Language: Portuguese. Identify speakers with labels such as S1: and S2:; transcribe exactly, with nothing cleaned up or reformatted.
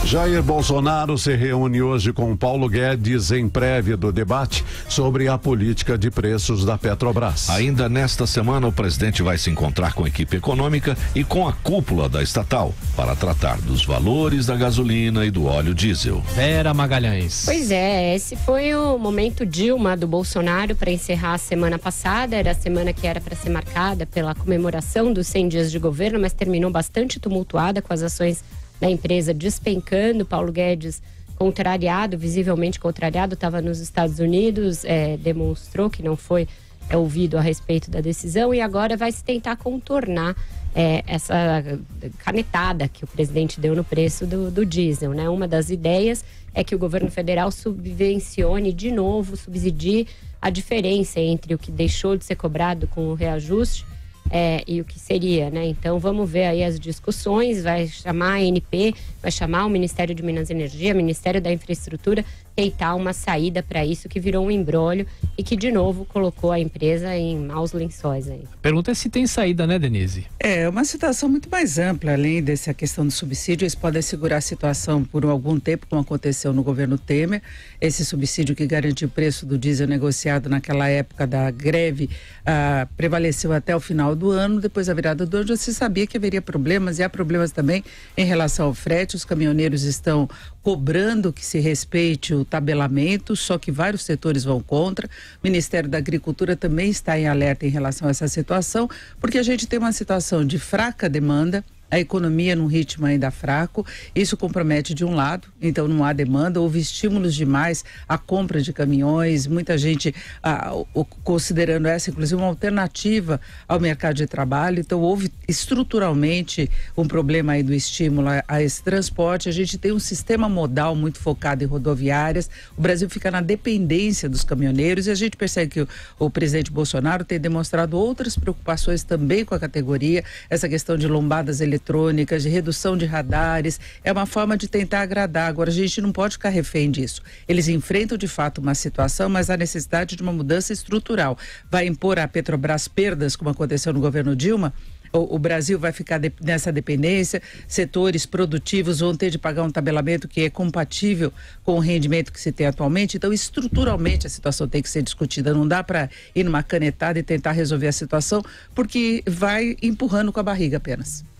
S1: Jair Bolsonaro se reúne hoje com Paulo Guedes em prévia do debate sobre a política de preços da Petrobras.
S2: Ainda nesta semana, o presidente vai se encontrar com a equipe econômica e com a cúpula da estatal para tratar dos valores da gasolina e do óleo diesel.
S3: Vera Magalhães.
S4: Pois é, esse foi o momento Dilma do Bolsonaro para encerrar a semana passada. Era a semana que era para ser marcada pela comemoração dos cem dias de governo, mas terminou bastante tumultuada com as ações da empresa despencando. Paulo Guedes, contrariado, visivelmente contrariado, estava nos Estados Unidos, é, demonstrou que não foi é, ouvido a respeito da decisão e agora vai se tentar contornar é, essa canetada que o presidente deu no preço do, do diesel, né? Uma das ideias é que o governo federal subvencione de novo, subsidie a diferença entre o que deixou de ser cobrado com o reajuste É, e o que seria, né? Então vamos ver aí as discussões, vai chamar a A N P, vai chamar o Ministério de Minas e Energia, Ministério da Infraestrutura, tentar uma saída para isso que virou um imbróglio e que de novo colocou a empresa em maus lençóis aí.
S3: A pergunta é se tem saída, né, Denise?
S5: É uma situação muito mais ampla, além dessa questão do subsídio, eles podem segurar a situação por algum tempo, como aconteceu no governo Temer. Esse subsídio que garante o preço do diesel negociado naquela época da greve ah, prevaleceu até o final do ano. Depois da virada do ano já se sabia que haveria problemas, e há problemas também em relação ao frete. Os caminhoneiros estão cobrando que se respeite o tabelamento, só que vários setores vão contra. O Ministério da Agricultura também está em alerta em relação a essa situação, porque a gente tem uma situação de fraca demanda, a economia num ritmo ainda fraco, isso compromete de um lado, então não há demanda, houve estímulos demais à compra de caminhões, muita gente ah, considerando essa inclusive uma alternativa ao mercado de trabalho, então houve estruturalmente um problema aí do estímulo a, a esse transporte. A gente tem um sistema modal muito focado em rodoviárias, o Brasil fica na dependência dos caminhoneiros e a gente percebe que o, o presidente Bolsonaro tem demonstrado outras preocupações também com a categoria, essa questão de lombadas eletrônicas, eletrônicas, de redução de radares, é uma forma de tentar agradar. Agora, a gente não pode ficar refém disso. Eles enfrentam de fato uma situação, mas há necessidade de uma mudança estrutural. Vai impor à Petrobras perdas, como aconteceu no governo Dilma? O, o Brasil vai ficar de, nessa dependência, setores produtivos vão ter de pagar um tabelamento que é compatível com o rendimento que se tem atualmente. Então, estruturalmente, a situação tem que ser discutida. Não dá para ir numa canetada e tentar resolver a situação, porque vai empurrando com a barriga apenas.